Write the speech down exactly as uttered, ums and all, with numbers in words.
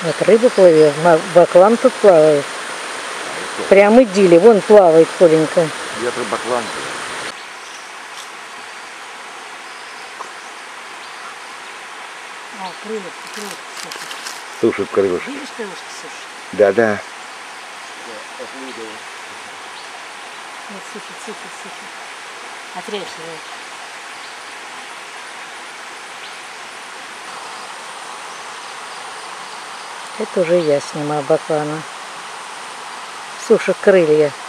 Вот рыба плывет, баклан тут плавает. Прям идили, вон плавает Коленька. Я про баклан. А, крылышки, крылышки сушат. Сушат крылышки. Видишь, крылышки сушат? Да, да. Вот сушат, сушат, сушат. Отряхивают. Это уже я снимаю баклана. Сушат крылья.